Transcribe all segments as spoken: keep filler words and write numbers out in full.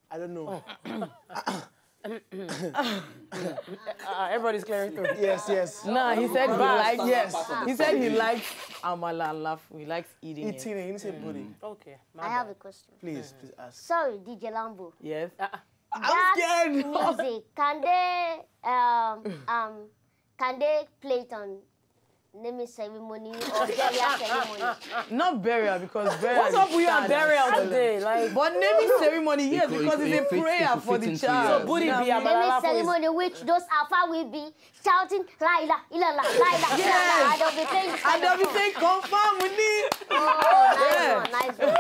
I don't know. uh, everybody's clearing through. Yes, yes. No, he said he likes. Yes. He said he likes amala and laugh. He likes eating. Eating it. He didn't say booty. Okay. I have a question. Please, please ask. Sorry, D J Lambo. Yes. Uh, I'm scared. Music, can they um um can they play it on naming ceremony or burial ceremony? Not burial because burial. What's up with your burial today? Like, but naming ceremony, yes, It- because it- it's a it prayer fits- for it the fits into child. your- so booty be Naming abalala ceremony, which those alpha will be shouting la ila ila la la ila ila la. And they'll be playing. And they'll be saying, confirm with me. Oh, nice Yeah. one, nice one.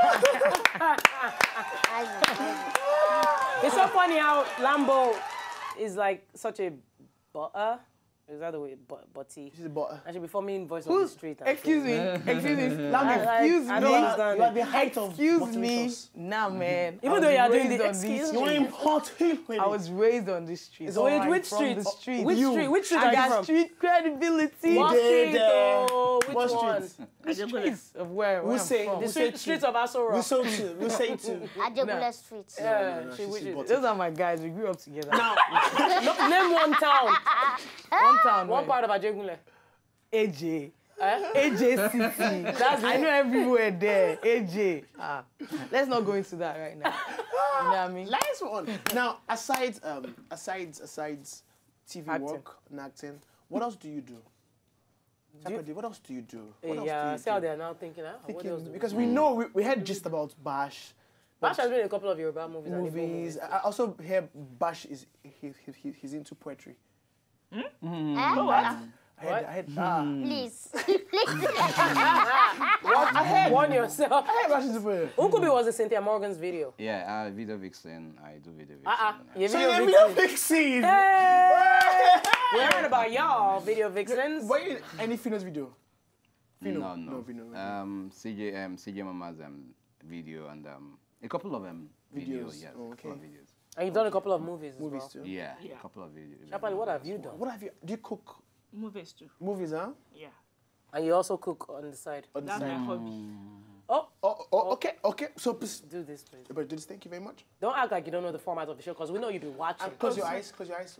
Nice one, nice one. It's so funny how Lambo is like such a butter. Is that the way? But butty. She's a butter. I should be forming voice Who's- of the street. and Excuse me. saying- Excuse me. Lambo, Excuse I me. don't understand. You are the height of Excuse buttery me. sauce. Nah, man. Even I though was you are doing raised the on this excuse street. You're important. I was raised on this street. It's So all Wait, right. which from street? the street. Which You. street? Which street I are you got from? street credibility. What did, street? uh, Oh, which what one? street? The streets of where, where We'll I'm say- from. The we'll street, streets of Aso We'll Rock. say two. We'll say two. Ajegule Street. Yeah, no, she she's wishes. butty. Those are my guys. We grew up together. Now, No, name one town. One town. One where? part of Ajegunle. A J. Eh? A J City. That's I know everywhere there. A J. Ah, let's not go into that right now. You know what I mean? nice one. Now, aside, um, aside, aside T V Acting. work and acting, what else do you do? Chapati, what else do you do? Eh, What else yeah, do see you how do? they are now thinking, ah, what Thinking- else do we because do? we know we, we heard just about Bash Bash has been in a couple of Yoruba movies. and Igbo movies. movies. I I also hear Bash is he, he, he, he's into poetry. Eh? I heard, I heard, ah. Please. Please. I heard. Warn yourself. I heard Bash is into poetry. Nkubi was in Cynthia Morgan's video. Yeah, uh, video vixen. I do video vixen. Uh-uh. Your So video you're vixen. video vixen. Hey! We heard about y'all, video vixens. Were you in any Finos video? Fino? No, no. No, Fino, no. Um, C J, um, C J Mama's um, video and um, a couple of um, videos. Videos. Yeah, Oh, a couple of okay. videos. And you've done a couple of movies as Movies well. too. Yeah, a couple of videos. Chapali, what have you done? What have you? Do you cook Movies too. movies? Huh? Yeah. And you also cook on the side. On the That's my side. hobby. Oh, Oh, oh, okay, okay. So, please, do this, please. but do this. Thank you very much. Don't act like you don't know the format of the show, because we know you've been watching. And close your eyes. Close your eyes.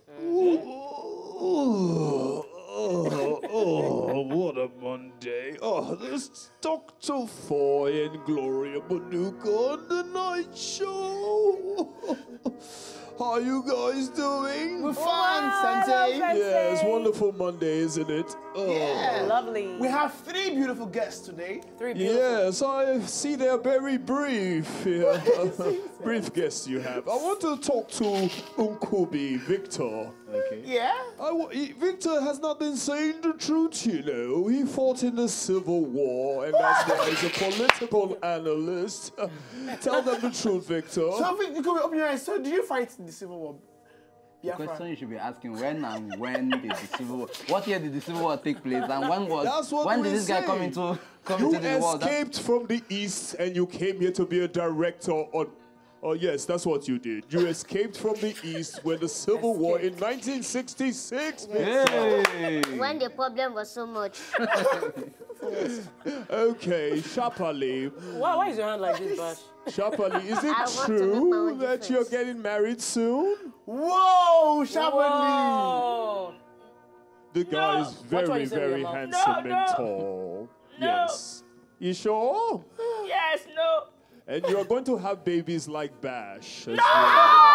Oh, oh, oh, what a Monday. Oh, there's Doctor Foy and Gloria Manuka on the night show. How are you guys doing? We're fine, Sensei. Yes, wonderful Monday, isn't it? Oh. Yeah. Lovely. We have three beautiful guests today. Three beautiful. Yes, I see they're very brief. Yeah. Brief guests you have. I want to talk to Nkubi, Victor. Okay. Yeah. I w he, Victor has not been saying the truth, you know. He fought in the Civil War, and that's why he's a political analyst. Tell them the truth, Victor. So, Vic, you could open your eyes. So, did you fight in the Civil War? The Biafra. question you should be asking: when and when did the Civil War? What year did the Civil War take place? And when was? That's what when we did this guy say. come into come You into the world? That- escaped from the East, and you came here to be a director on. Oh yes, that's what you did. You escaped from the East when the Civil War in nineteen sixty-six. Hey! When the problem was so much. Okay, Shapali. Why, why is your hand like this, Bash? Shapali, is I it want to make my true own that you're difference. getting married soon? Whoa, Shabali. Oh. The guy is Watch what very, you say with very your mouth. handsome No, and no. tall. No. Yes. You sure? Yes, no. And you're going to have babies like Bash as well.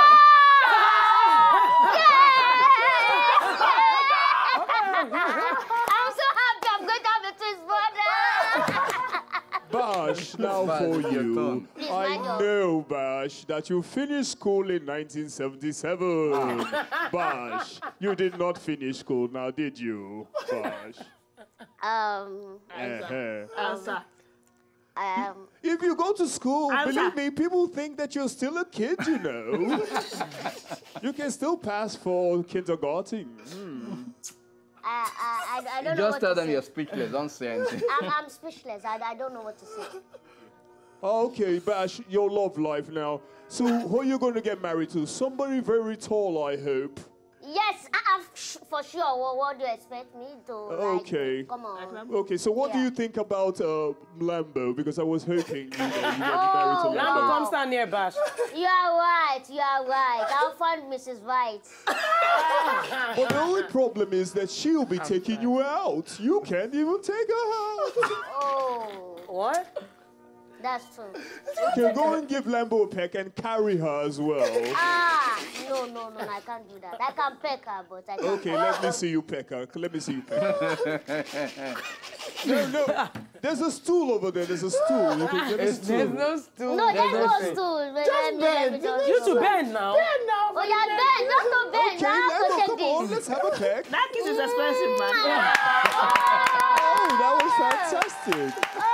I'm so happy I'm going to have a twins brother. Bash, now Bash, for your you. turn. Please, I my dog. know, Bash, that you finished school in nineteen seventy-seven. Bash, you did not finish school now, did you, Bash? Um, Uh-huh. Answer. um, If you go to school, Answer. believe me, people think that you're still a kid, you know. You can still pass for kindergarten. Mm. I, I, I, I don't know Just what tell to them say. you're speechless. Don't say anything. I'm, I'm speechless. I, I don't know what to say. Okay, Bash, your love life now. So, who are you going to get married to? Somebody very tall, I hope. Yes, I, I, for sure. What, what do you expect me to? Okay. Like, come on. Okay, so what do Yeah. you think about uh, Lambo? Because I was hoping you know, you were married to Oh, Lambo. Lambo, wow. come stand near Bash. You are right. You are right. I'll find Missus Right. But the only problem is that she'll be taking you out. You can't even take her out. Oh, What? that's true. Okay, go and give Lambo a peck and carry her as well. Ah, no, no, no, I can't do that. I can peck her, but I can't. Okay, let me see you peck her. Let me see you peck her. No, no. There's a stool over there. There's a stool. You can get a stool. There's no stool. No, there's no nothing. stool. Wait, let me, let me just You two bend now. Oh, yeah, bend. Not to bend. Okay, now I Lambo, have come to on. take Let's this. have a peck. That kiss is expensive, man. Oh, that was fantastic. Oh.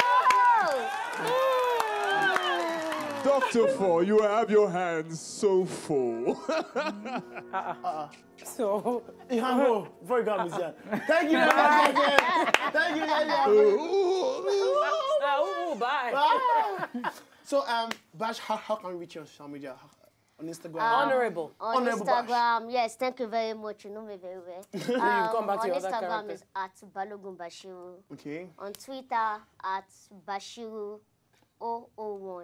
Doctor Four, you have your hands so full. So, Ihango, before you go, Mister Thank you very much, again. Thank you, thank you. uh, ooh, bye. So, um, Bash, how, how can we reach you on social media? On Instagram? Honorable. On Honorable Bash. Instagram, yes, thank you very much. You know me very well. Um, come back to on your other Instagram character. is at Balogun Bashiru. Okay. On Twitter at Bashiru zero zero one.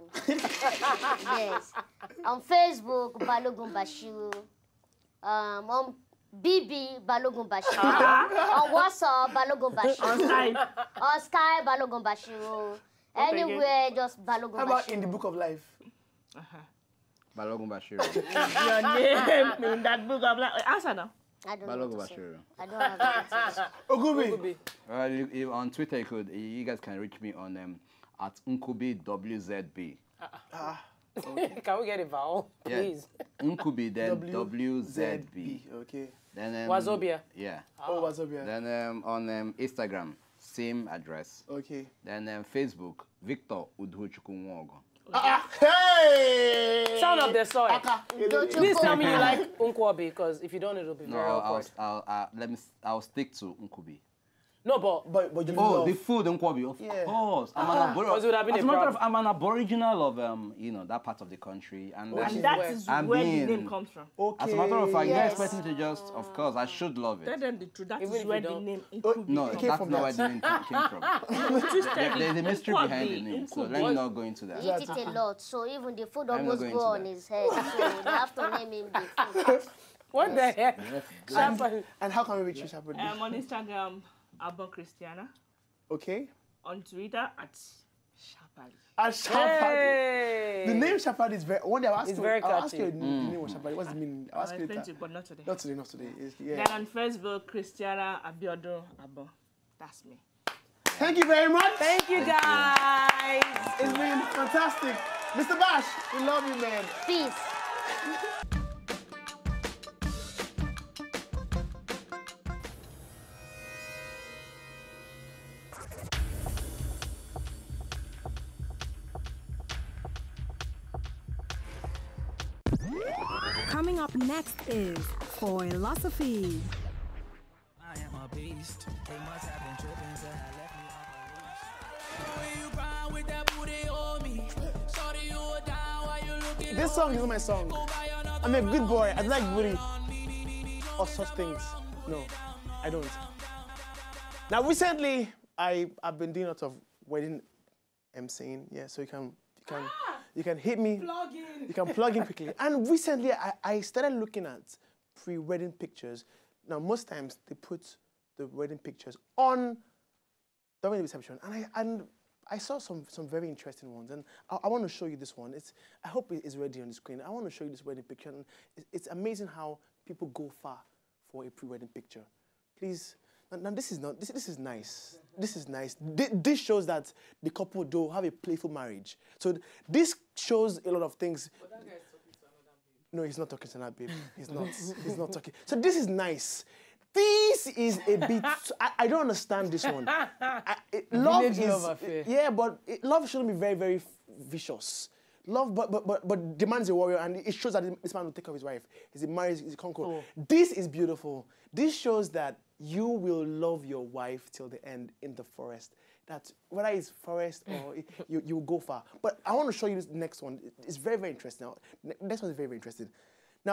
Yes. On Facebook, Balogun Bashiru. Um, on B B, Balogun Bashiru. On WhatsApp, Balogun Bashiru. On Skype. On Sky, Balogun Bashiru. Anywhere, just Balogun How about in the Bashiru. book of life? Balogun Bashiru. Your name in that book of life. Answer now. I don't know Balogun what to say. Bashiru. I don't have answers. Ogubi. Well, you, you, on Twitter, you could you guys can reach me on um, at Nkubi W Z B. Can we get a vowel, Yeah. please? Nkubi then W Z B. Okay. Then um, Wazobia. Yeah. Oh, what's up here? Then um, on um, Instagram, same address. Okay. Then um, Facebook, Victor Udhuchukunwogo. Ah, hey! Sound of the soil. Don't you Please go- tell me you like Nkubi, because if you don't, it'll be No, very I'll, awkward. I'll, I'll, uh, let me. s- I'll stick to Nkubi. No, but But, but you Oh, love. the food Nkubi, of Yeah. course. I'm an aboriginal. Because it would have been As a a matter of, problem. I'm an aboriginal of um, you know, that part of the country, and Which um, And that where? is I'm where the being- name comes from. Okay. as a matter of fact, Yes. you expect me to just, of course, I should love Tell it. them the truth. That Even is if where you the don't. name Oh, Nkubi No, It came that's from not where that. the name came from. Twisted There- There's a mystery Nkubi, behind the name, so Nkubi. let me not go into that. Eat it a lot, so even the food I'm not almost going go to on that. his head. So they have to name him the food. what the heck? Sharp- And how can we reach you, Shapiro? Um, on Instagram, Abba Christiana. Okay. On Twitter, at Shapali. And Shapadi. Hey. The name Shapadi is very. One day I'll ask It's you. very I'll ask catchy. you the name of Shapadi. What's the meaning? I'll ask I'll you explain later. to you, but not today. Not today, not today. It's, yeah. Then on Facebook, Christiana Abiodun Abba. That's me. Thank you very much. Thank you, guys. It's been fantastic. Mister Bash, we love you, man. Peace. Coming up next is philosophy. I am a beast. They must have been tripping till I left me off a leash. When you grind with that booty on me, shorty you were down while you looking. This song is not my song. I'm a good boy. I like booty or such things. No, I don't. Now, recently, I have been doing a lot of wedding emceeing. Yeah, so you can you can you can hit me. Plug in. You can plug in quickly. And recently, I, I started looking at pre-wedding pictures. Now, most times they put the wedding pictures on during the reception, and I and I saw some some very interesting ones, and I, I want to show you this one. It's I hope it is ready on the screen. I want to show you this wedding picture, and it's, it's amazing how people go far for a pre-wedding picture. Please. Now, now this is not this this is nice. This is nice. Th this shows that the couple do have a playful marriage. So th this shows a lot of things. But that guy is talking to another babe. No, he's not talking to that babe. He's not. He's not talking. So this is nice. This is a bit. I, I don't understand this one. I, it, love Village is love affair. yeah, but it, love shouldn't be very very vicious. Love, but but but but the man's a warrior, and it shows that this man will take care of his wife. He's a married, he's a conqueror. This is beautiful. This shows that you will love your wife till the end in the forest. That whether it's forest or it, you you will go far. But I want to show you this next one. It's very very interesting. Now, ne- next one is very very interesting. Now,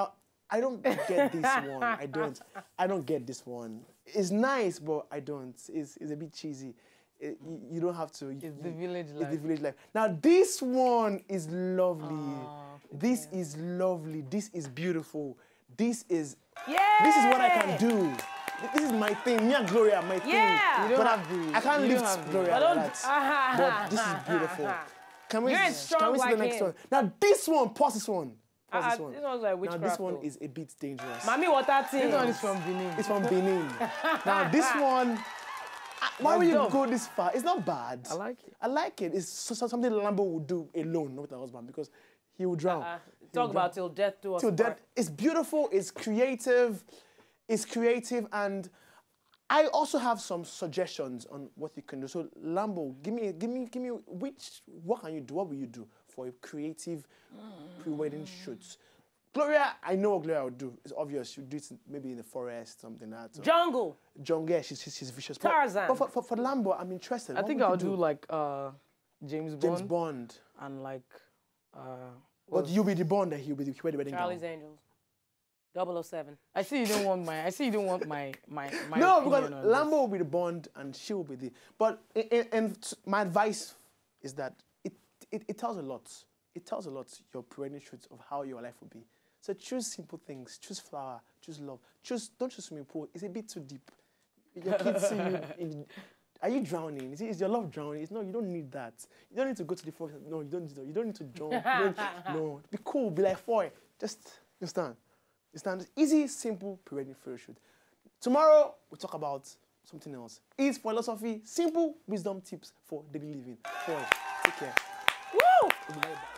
I don't get this one. I don't. I don't get this one. It's nice, but I don't. It's, it's a bit cheesy. It, you, you don't have to. It's you, the village it's life. the village life. Now this one is lovely. Oh, this is lovely. This is beautiful. This is. Yeah. This is what I can do. This is my thing. Me and Gloria, my thing. Yeah. You don't But have I, the- I can't you don't lift have the- Gloria But like don't- that. But this is beautiful. Can we, You ain't can strong we see the like next him. one? Now this one, pause this one. Pause Uh, this one. this one's like now witchcraft. this one though. is a bit dangerous. Mommy water thing. This one is from Benin. It's from Benin. Now this one, I- why would you dope. go this far? It's not bad. I like it. I like it. It's so, so- something Lambo would do alone, not with her husband, because he would drown. Uh, He talk would about drown. till death do us Till death. part. It's beautiful. It's creative. It's creative, and I also have some suggestions on what you can do. So Lambo, give me, give me, give me. Which what can you do? What will you do for a creative pre-wedding shoot? Gloria, I know what Gloria would do. It's obvious. She'd do it maybe in the forest, something like that. Jungle. Jungle, yeah, she's, she's, she's vicious. But- Tarzan. But, for, for, for Lambo, I'm interested. I What think would you I'll do like uh, James Bond. James Bond. And like. Uh, But what's- you'll be the Bond, and he'll be the wear the wedding Charlie's gown. Angels. double oh seven. I see you don't want my. I see you don't want my my my. No, opinion because on Lambo this. will be the Bond, and she will be the. But in, in, in t- my advice is that it, it it tells a lot. It tells a lot your pre-wedding shoots of how your life will be. So choose simple things. Choose flower. Choose love. Choose don't choose swimming pool. It's a bit too deep. Your kids see you. In, are you drowning? Is, it, is your love drowning? It's no. You don't need that. You don't need to go to the forest. No, you don't. need to- You don't need to drown. You don't- no, be cool. Be like foy. Just you stand. You stand. Easy, simple pre-wedding photo shoot. Tomorrow we'll talk about something else. It's philosophy. Simple wisdom tips for daily living. Foy. Take care. Woo! We'll be right back.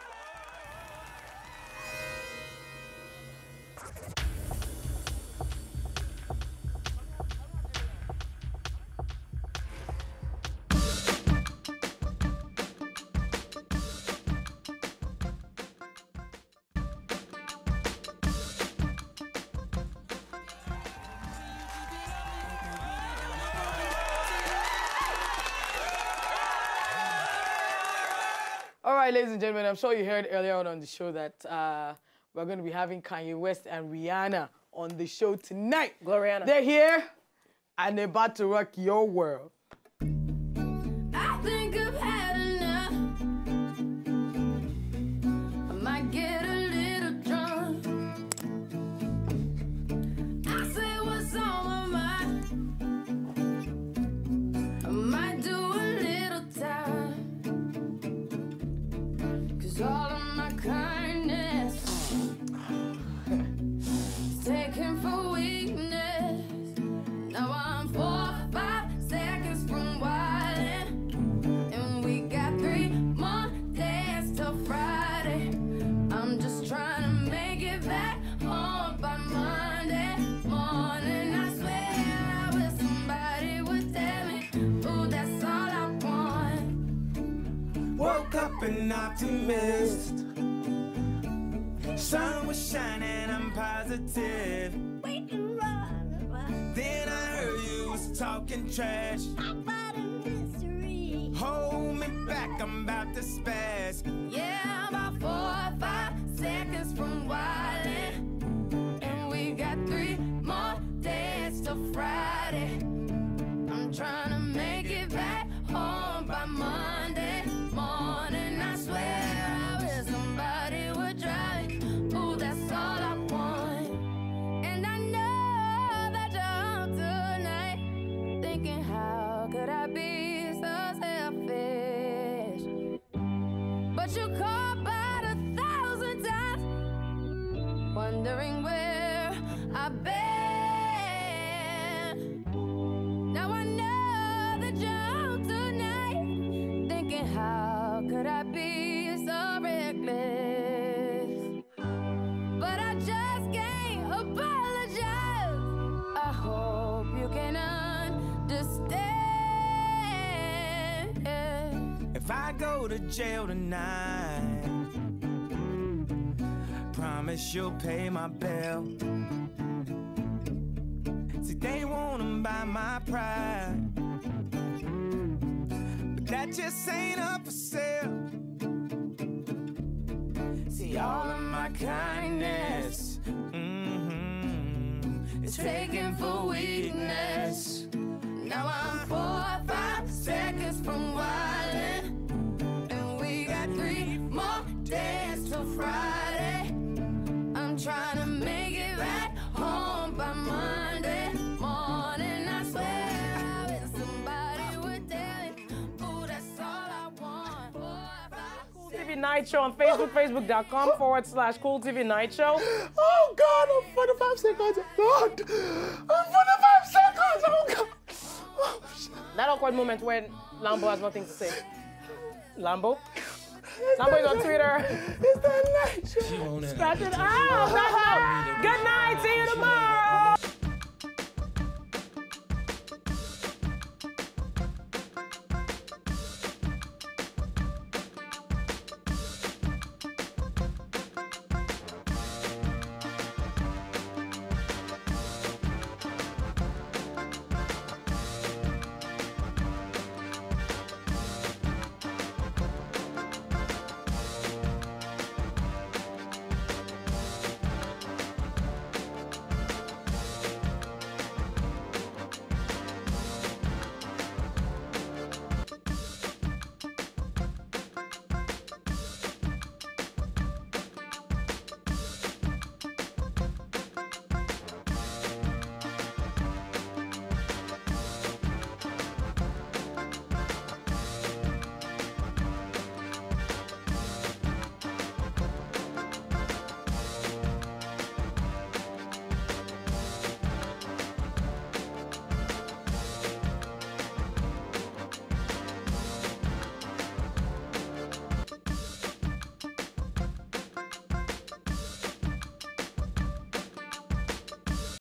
All right, ladies and gentlemen, I'm sure you heard earlier on on the show that uh, we're going to be having Kanye West and Rihanna on the show tonight. Gloriana. They're here and they're about to rock your world. I think I've had enough. I might get a little drunk. I say what's on my mind. I might do a little time. Cause all of my kindness is taken for weakness. Now I'm four, five seconds from wildin', and we got three more days till Friday. I'm just trying to make it back home by Monday morning. I swear I wish somebody would tell me, ooh, that's all I want. Woke up an optimist. Sun was shining, I'm positive. Then I heard you was talking trash. Hold me back, I'm about to spaz. Yeah, about four or five seconds from wildin', and we got three more days till Friday. I'm trying to make it back home by Monday morning. I swear I wish somebody would drive me. Ooh, that's all I want. And I know that you're home tonight, thinking how could I be so selfish? But you called about a thousand times, wondering where I've been. Now I know that you're home tonight, thinking how could I be so reckless? But I just can't apologize. I hope you can understand. If I go to jail tonight, promise you'll pay my bill. See, they wanna buy my pride, but that just ain't up for sale. See, all of my kindness, mm-hmm, taken for weakness. Now I'm four or five seconds from wildin', and we got three more days till Friday. I'm trying to make it back home by Monday morning. I swear I wish somebody would tell it. Ooh, that's all I want. Four or five Cool T V Night Show on Facebook, facebook.com forward slash Cool T V Night Show. Oh God, I'm forty-five seconds. God, I'm forty-five seconds. Oh God. Oh, shit. That awkward moment when Lambo has nothing to say. Lambo? Lambo is on Twitter. It's the night show. Scratch it out. Good night. See you tomorrow.